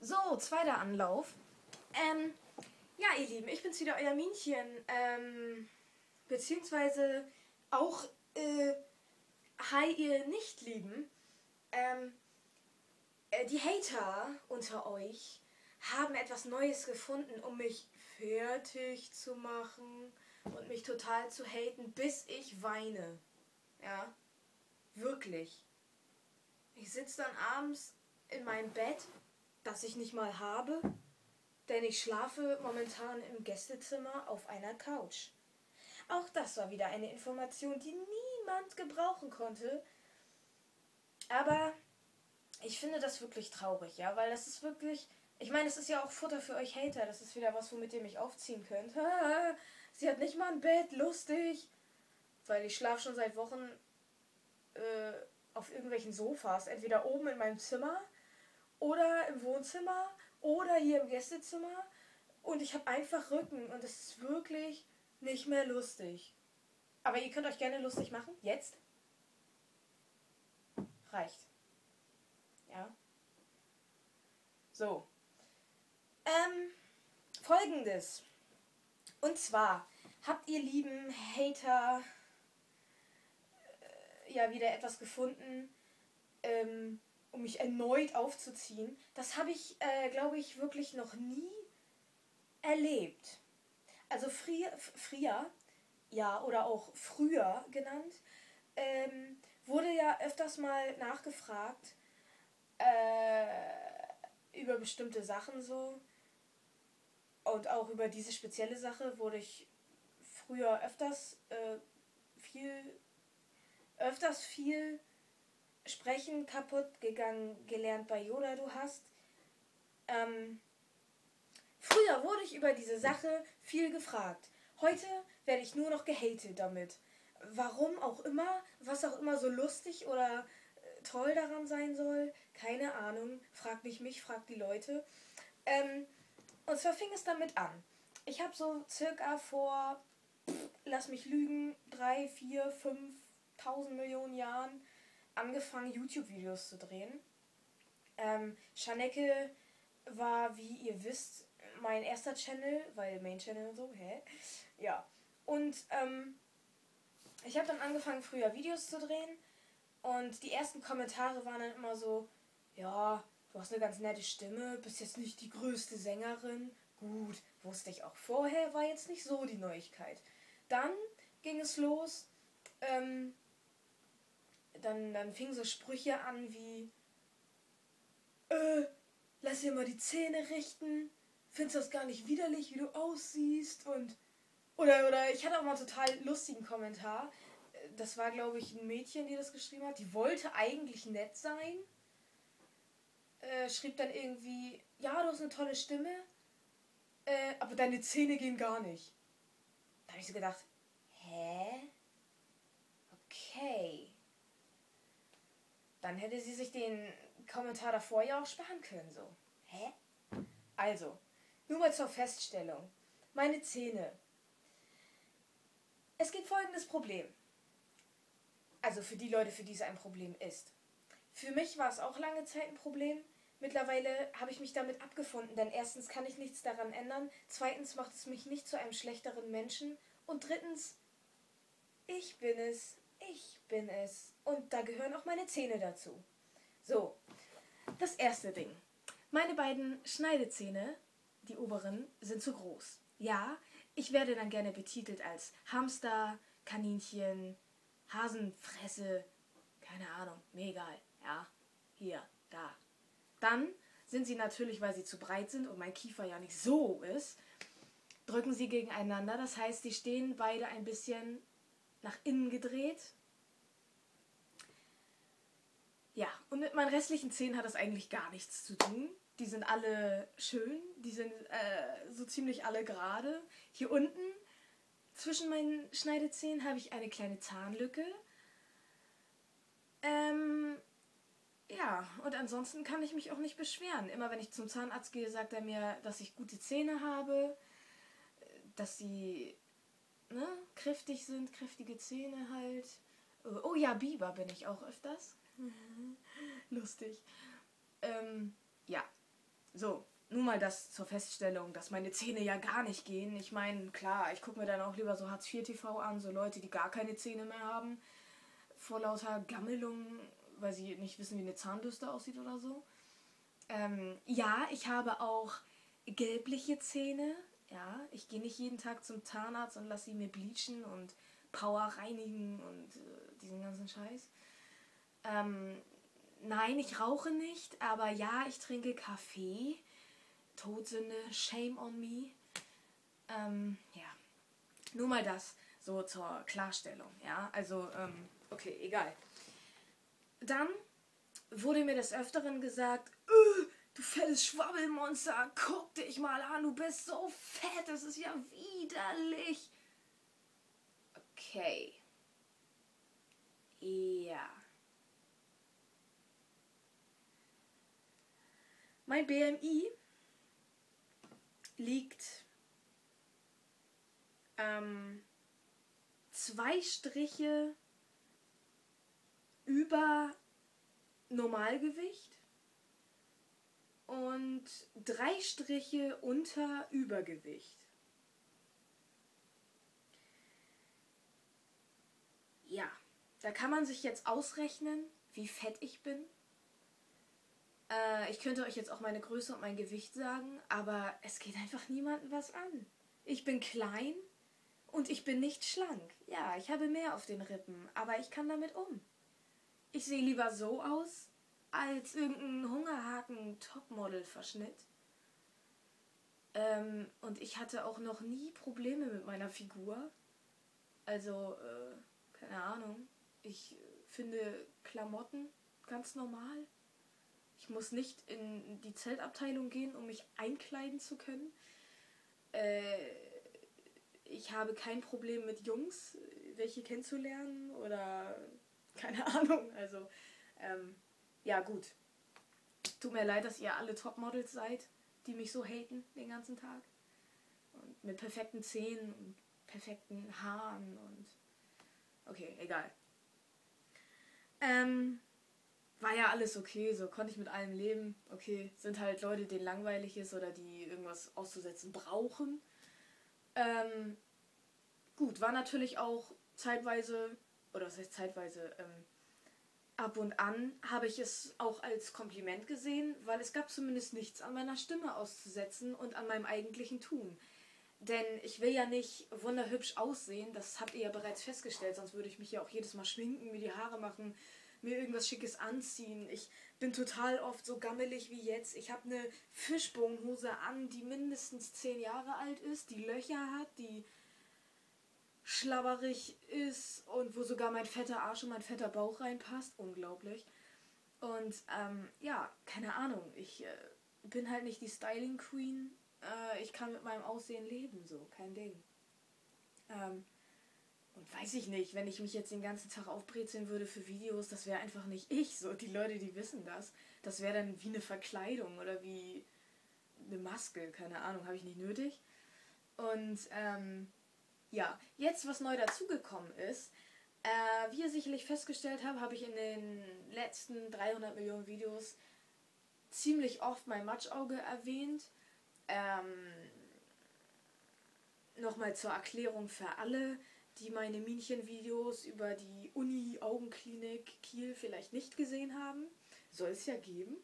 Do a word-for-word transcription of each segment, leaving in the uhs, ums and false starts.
So, zweiter Anlauf. Ähm, ja, ihr Lieben, ich bin's wieder, euer Minchen. Ähm, beziehungsweise auch, äh, hi, ihr Nicht-Lieben. Ähm, äh, die Hater unter euch haben etwas Neues gefunden, um mich fertig zu machen und mich total zu haten, bis ich weine. Ja, wirklich. Ich sitze dann abends in meinem Bett, das ich nicht mal habe, denn ich schlafe momentan im Gästezimmer auf einer Couch. Auch das war wieder eine Information, die niemand gebrauchen konnte. Aber ich finde das wirklich traurig, ja, weil das ist wirklich... Ich meine, es ist ja auch Futter für euch Hater. Das ist wieder was, womit ihr mich aufziehen könnt. Sie hat nicht mal ein Bett, lustig. Weil ich schlafe schon seit Wochen äh, auf irgendwelchen Sofas. Entweder oben in meinem Zimmer oder im Wohnzimmer oder hier im Gästezimmer. Und ich habe einfach Rücken und es ist wirklich nicht mehr lustig. Aber ihr könnt euch gerne lustig machen. Jetzt. Reicht. Ja. So. Ähm, folgendes. Und zwar habt ihr lieben Hater äh, ja wieder etwas gefunden, ähm, um mich erneut aufzuziehen. Das habe ich, äh, glaube ich, wirklich noch nie erlebt. Also Fria, Fria, ja, oder auch früher genannt, ähm, wurde ja öfters mal nachgefragt äh, über bestimmte Sachen so. Und auch über diese spezielle Sache wurde ich früher öfters äh, viel, öfters viel sprechen kaputt gegangen gelernt bei Yoda du hast. Ähm, früher wurde ich über diese Sache viel gefragt. Heute werde ich nur noch gehatet damit. Warum auch immer, was auch immer so lustig oder äh, toll daran sein soll, keine Ahnung. Fragt nicht mich, fragt die Leute. Ähm, und zwar fing es damit an. Ich habe so circa vor, pff, lass mich lügen, drei, vier, fünf, tausend Millionen Jahren angefangen, YouTube-Videos zu drehen. Ähm, Schanecke war, wie ihr wisst, mein erster Channel, weil Main-Channel und so, hä? Ja. Und ähm, ich habe dann angefangen, früher Videos zu drehen. Und die ersten Kommentare waren dann immer so, ja, du hast eine ganz nette Stimme, bist jetzt nicht die größte Sängerin. Gut, wusste ich auch vorher, war jetzt nicht so die Neuigkeit. Dann ging es los, ähm, dann, dann fingen so Sprüche an wie, äh, lass dir mal die Zähne richten, findest das gar nicht widerlich, wie du aussiehst und... Oder, oder ich hatte auch mal einen total lustigen Kommentar. Das war, glaube ich, ein Mädchen, die das geschrieben hat. Die wollte eigentlich nett sein. Äh, schrieb dann irgendwie, ja, du hast eine tolle Stimme, äh, aber deine Zähne gehen gar nicht. Da habe ich so gedacht, hä? Okay. Dann hätte sie sich den Kommentar davor ja auch sparen können, so. Hä? Also, nur mal zur Feststellung. Meine Zähne. Es gibt folgendes Problem. Also für die Leute, für die es ein Problem ist. Für mich war es auch lange Zeit ein Problem. Mittlerweile habe ich mich damit abgefunden, denn erstens kann ich nichts daran ändern, zweitens macht es mich nicht zu einem schlechteren Menschen und drittens, ich bin es, ich bin es und da gehören auch meine Zähne dazu. So, das erste Ding. Meine beiden Schneidezähne, die oberen, sind zu groß. Ja, ich werde dann gerne betitelt als Hamster, Kaninchen, Hasenfresse, keine Ahnung, mir egal. Ja, hier, da. Dann sind sie natürlich, weil sie zu breit sind und mein Kiefer ja nicht so ist, drücken sie gegeneinander. Das heißt, sie stehen beide ein bisschen nach innen gedreht. Ja, und mit meinen restlichen Zähnen hat das eigentlich gar nichts zu tun. Die sind alle schön, die sind äh, so ziemlich alle gerade. Hier unten zwischen meinen Schneidezähnen habe ich eine kleine Zahnlücke. Ähm, ja, und ansonsten kann ich mich auch nicht beschweren. Immer wenn ich zum Zahnarzt gehe, sagt er mir, dass ich gute Zähne habe, dass sie ne, kräftig sind, kräftige Zähne halt. Oh ja, Biber bin ich auch öfters. Lustig. Ähm, ja, so. nur mal das zur Feststellung, dass meine Zähne ja gar nicht gehen. Ich meine, klar, ich gucke mir dann auch lieber so Hartz vier T V an, so Leute, die gar keine Zähne mehr haben, vor lauter Gammelungen, weil sie nicht wissen, wie eine Zahnbürste aussieht oder so. Ähm, ja, ich habe auch gelbliche Zähne. Ja, ich gehe nicht jeden Tag zum Zahnarzt und lasse sie mir bleachen und Power reinigen und äh, diesen ganzen Scheiß. Ähm, nein, ich rauche nicht, aber ja, ich trinke Kaffee. Todsünde, shame on me. Ähm, ja, nur mal das so zur Klarstellung. Ja, also, ähm, okay, egal. Dann wurde mir des Öfteren gesagt, äh, du fettes Schwabbelmonster, guck dich mal an, du bist so fett, das ist ja widerlich. Okay. Ja. Mein B M I liegt ähm, zwei Striche über Normalgewicht und drei Striche unter Übergewicht. Ja, da kann man sich jetzt ausrechnen, wie fett ich bin. Äh, ich könnte euch jetzt auch meine Größe und mein Gewicht sagen, aber es geht einfach niemandem was an. Ich bin klein und ich bin nicht schlank. Ja, ich habe mehr auf den Rippen, aber ich kann damit um. Ich sehe lieber so aus, als irgendein Hungerhaken-Topmodel-Verschnitt. Ähm, und ich hatte auch noch nie Probleme mit meiner Figur. Also, äh, keine Ahnung. Ich finde Klamotten ganz normal. Ich muss nicht in die Zeltabteilung gehen, um mich einkleiden zu können. Äh, ich habe kein Problem mit Jungs, welche kennenzulernen oder keine Ahnung. Also, ähm, ja gut. Tut mir leid, dass ihr alle Topmodels seid, die mich so haten den ganzen Tag. Und mit perfekten Zähnen und perfekten Haaren und... Okay, egal. Ähm... War ja alles okay, so konnte ich mit allem leben. Okay, sind halt Leute, denen langweilig ist oder die irgendwas auszusetzen brauchen. Ähm, gut, war natürlich auch zeitweise, oder was heißt zeitweise, ähm, ab und an habe ich es auch als Kompliment gesehen, weil es gab zumindest nichts an meiner Stimme auszusetzen und an meinem eigentlichen Tun. Denn ich will ja nicht wunderhübsch aussehen, das habt ihr ja bereits festgestellt, sonst würde ich mich ja auch jedes Mal schminken, mir die Haare machen, mir irgendwas Schickes anziehen. Ich bin total oft so gammelig wie jetzt. Ich habe eine Fischbogenhose an, die mindestens zehn Jahre alt ist, die Löcher hat, die schlabberig ist und wo sogar mein fetter Arsch und mein fetter Bauch reinpasst. Unglaublich. Und ähm, ja, keine Ahnung. Ich äh, bin halt nicht die Styling Queen. Äh, ich kann mit meinem Aussehen leben, so. Kein Ding. Ähm, Und weiß ich nicht, wenn ich mich jetzt den ganzen Tag aufbrezeln würde für Videos, das wäre einfach nicht ich. So, die Leute, die wissen das. Das wäre dann wie eine Verkleidung oder wie eine Maske. Keine Ahnung, habe ich nicht nötig. Und ähm, ja, jetzt was neu dazugekommen ist. Äh, wie ihr sicherlich festgestellt habt, habe ich in den letzten dreihundert Millionen Videos ziemlich oft mein Matschauge erwähnt. Ähm, Nochmal zur Erklärung für alle, die meine Minchen-Videos über die Uni-Augenklinik Kiel vielleicht nicht gesehen haben. Soll es ja geben.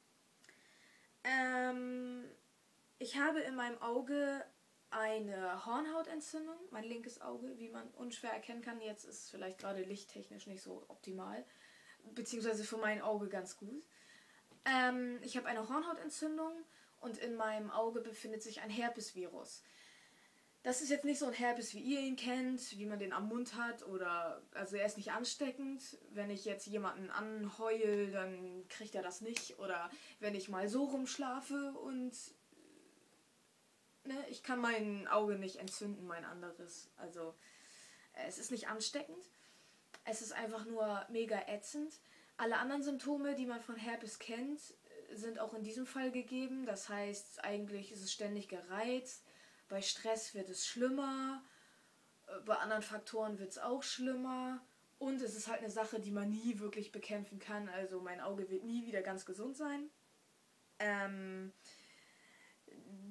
Ähm, ich habe in meinem Auge eine Hornhautentzündung, mein linkes Auge, wie man unschwer erkennen kann. Jetzt ist es vielleicht gerade lichttechnisch nicht so optimal, beziehungsweise für mein Auge ganz gut. Ähm, ich habe eine Hornhautentzündung und in meinem Auge befindet sich ein Herpesvirus. Das ist jetzt nicht so ein Herpes, wie ihr ihn kennt, wie man den am Mund hat oder, also er ist nicht ansteckend. Wenn ich jetzt jemanden anheul, dann kriegt er das nicht. Oder wenn ich mal so rumschlafe und ne, ich kann mein Auge nicht entzünden, mein anderes. Also es ist nicht ansteckend. Es ist einfach nur mega ätzend. Alle anderen Symptome, die man von Herpes kennt, sind auch in diesem Fall gegeben. Das heißt, eigentlich ist es ständig gereizt. Bei Stress wird es schlimmer, bei anderen Faktoren wird es auch schlimmer und es ist halt eine Sache, die man nie wirklich bekämpfen kann. Also mein Auge wird nie wieder ganz gesund sein. Ähm,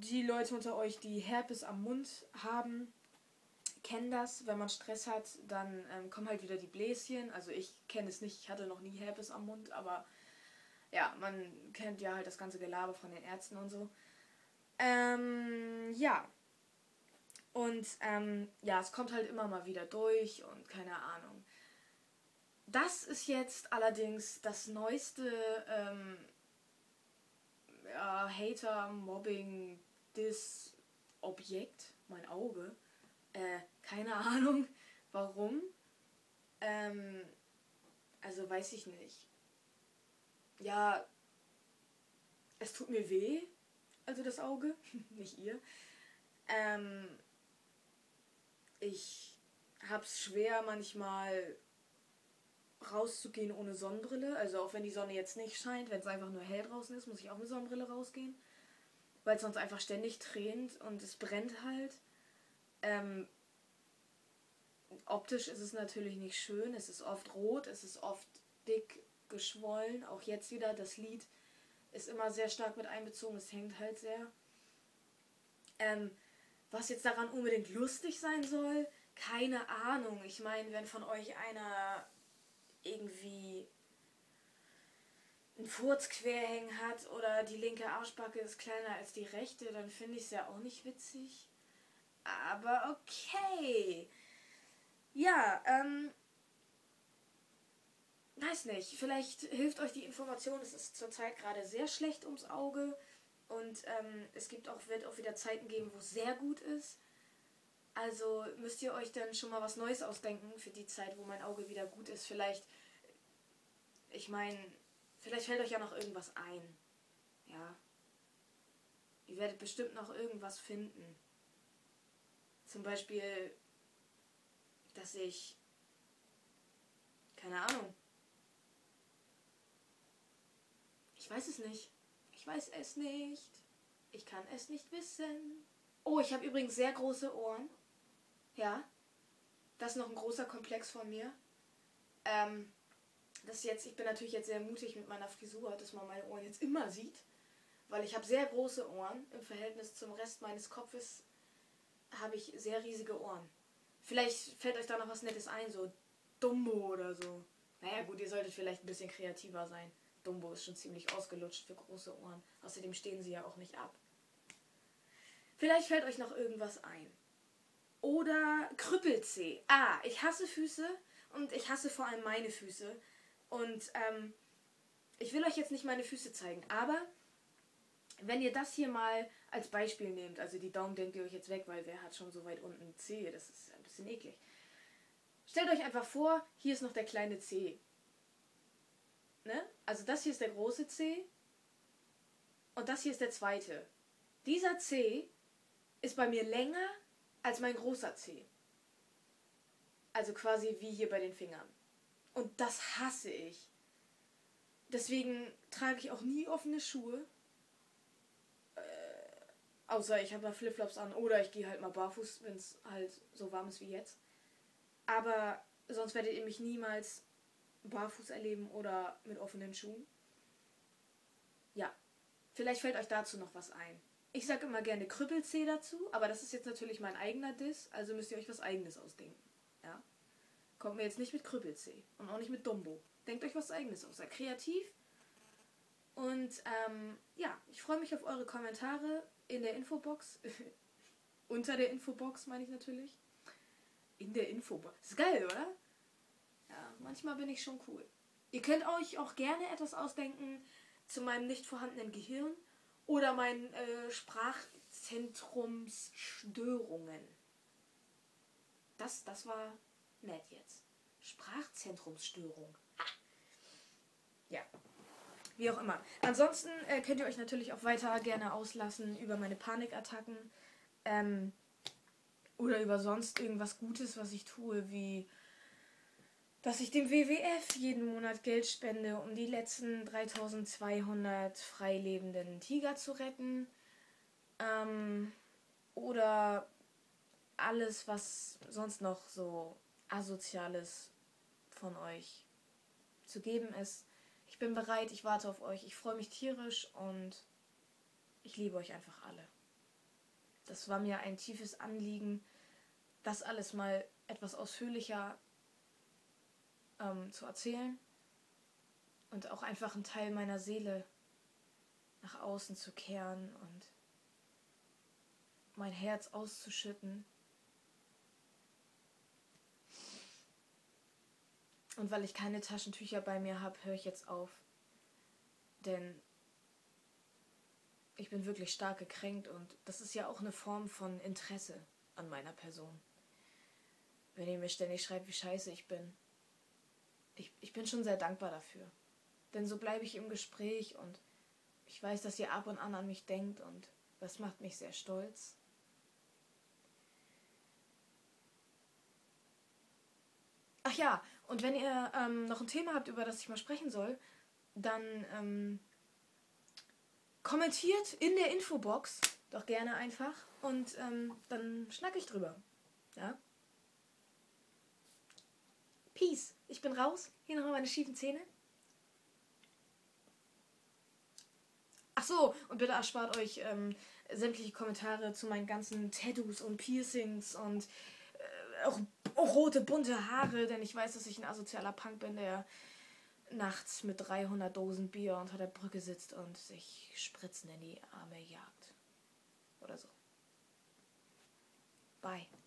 die Leute unter euch, die Herpes am Mund haben, kennen das. Wenn man Stress hat, dann ähm, kommen halt wieder die Bläschen. Also ich kenne es nicht, ich hatte noch nie Herpes am Mund, aber ja, man kennt ja halt das ganze Gelaber von den Ärzten und so. Ähm, ja. Und ähm, ja, es kommt halt immer mal wieder durch und keine Ahnung. Das ist jetzt allerdings das neueste ähm, ja, Hater, Mobbing, Diss Objekt, mein Auge. Äh, keine Ahnung warum. Ähm, also weiß ich nicht. Ja, es tut mir weh, also das Auge, nicht ihr. Ähm, ich hab's schwer manchmal rauszugehen ohne Sonnenbrille. Also auch wenn die Sonne jetzt nicht scheint, wenn es einfach nur hell draußen ist, muss ich auch mit Sonnenbrille rausgehen. Weil es sonst einfach ständig tränt und es brennt halt. Ähm, optisch ist es natürlich nicht schön. Es ist oft rot, es ist oft dick geschwollen. Auch jetzt wieder, das Lid ist immer sehr stark mit einbezogen. Es hängt halt sehr. Ähm, was jetzt daran unbedingt lustig sein soll, keine Ahnung. Ich meine, wenn von euch einer irgendwie einen Furz quer hängen hat oder die linke Arschbacke ist kleiner als die rechte, dann finde ich es ja auch nicht witzig. Aber okay. Ja, ähm, weiß nicht. Vielleicht hilft euch die Information. Es ist zurzeit gerade sehr schlecht ums Auge. Und ähm, es gibt auch, wird auch wieder Zeiten geben, wo es sehr gut ist. Also müsst ihr euch dann schon mal was Neues ausdenken für die Zeit, wo mein Auge wieder gut ist. Vielleicht, ich meine, vielleicht fällt euch ja noch irgendwas ein. Ja. Ihr werdet bestimmt noch irgendwas finden. Zum Beispiel, dass ich, keine Ahnung. Ich weiß es nicht. Ich weiß es nicht. Ich kann es nicht wissen. Oh, ich habe übrigens sehr große Ohren. Ja. Das ist noch ein großer Komplex von mir. Ähm, das jetzt, ich bin natürlich jetzt sehr mutig mit meiner Frisur, dass man meine Ohren jetzt immer sieht. Weil ich habe sehr große Ohren. Im Verhältnis zum Rest meines Kopfes habe ich sehr riesige Ohren. Vielleicht fällt euch da noch was Nettes ein, so Dumbo oder so. Naja gut, ihr solltet vielleicht ein bisschen kreativer sein. Dumbo ist schon ziemlich ausgelutscht für große Ohren. Außerdem stehen sie ja auch nicht ab. Vielleicht fällt euch noch irgendwas ein. Oder Krüppelzeh. Ah, ich hasse Füße und ich hasse vor allem meine Füße. Und ähm, ich will euch jetzt nicht meine Füße zeigen, aber wenn ihr das hier mal als Beispiel nehmt, also die Daumen denkt ihr euch jetzt weg, weil wer hat schon so weit unten Zehe, das ist ein bisschen eklig. Stellt euch einfach vor, hier ist noch der kleine Zeh. Ne? Also das hier ist der große Zeh und das hier ist der zweite. Dieser Zeh ist bei mir länger als mein großer Zeh. Also quasi wie hier bei den Fingern. Und das hasse ich. Deswegen trage ich auch nie offene Schuhe. Äh, außer ich habe mal Flipflops an oder ich gehe halt mal barfuß, wenn es halt so warm ist wie jetzt. Aber sonst werdet ihr mich niemals barfuß erleben oder mit offenen Schuhen. Ja, vielleicht fällt euch dazu noch was ein. Ich sage immer gerne Krüppelzeh dazu, aber das ist jetzt natürlich mein eigener Diss, also müsst ihr euch was Eigenes ausdenken. Ja? Kommt mir jetzt nicht mit Krüppelzeh und auch nicht mit Dumbo. Denkt euch was Eigenes aus, seid kreativ. Und ähm, ja, ich freue mich auf eure Kommentare in der Infobox. Unter der Infobox meine ich natürlich. In der Infobox. Ist geil, oder? Ja, manchmal bin ich schon cool. Ihr könnt euch auch gerne etwas ausdenken zu meinem nicht vorhandenen Gehirn oder meinen äh, Sprachzentrumsstörungen. Das, das war nett jetzt. Sprachzentrumsstörung. Ha. Ja. Wie auch immer. Ansonsten äh, könnt ihr euch natürlich auch weiter gerne auslassen über meine Panikattacken. Ähm, oder über sonst irgendwas Gutes, was ich tue, wie dass ich dem W W F jeden Monat Geld spende, um die letzten dreitausendzweihundert freilebenden Tiger zu retten. Ähm, oder alles, was sonst noch so Asoziales von euch zu geben ist. Ich bin bereit, ich warte auf euch, ich freue mich tierisch und ich liebe euch einfach alle. das war mir ein tiefes Anliegen, das alles mal etwas ausführlicher ähm, zu erzählen und auch einfach einen Teil meiner Seele nach außen zu kehren und mein Herz auszuschütten. Und weil ich keine Taschentücher bei mir habe, höre ich jetzt auf. Denn ich bin wirklich stark gekränkt und das ist ja auch eine Form von Interesse an meiner Person. Wenn ihr mir ständig schreibt, wie scheiße ich bin. Ich, ich bin schon sehr dankbar dafür. Denn so bleibe ich im Gespräch und ich weiß, dass ihr ab und an an mich denkt und das macht mich sehr stolz. Ach ja, und wenn ihr ähm, noch ein Thema habt, über das ich mal sprechen soll, dann ähm, kommentiert in der Infobox doch gerne einfach und ähm, dann schnack ich drüber. Ja? Peace. Ich bin raus. Hier nochmal meine schiefen Zähne. Ach so, und bitte erspart euch ähm, sämtliche Kommentare zu meinen ganzen Tattoos und Piercings und äh, auch, auch rote, bunte Haare, denn ich weiß, dass ich ein asozialer Punk bin, der nachts mit dreihundert Dosen Bier unter der Brücke sitzt und sich Spritzen in die Arme jagt. Oder so. Bye.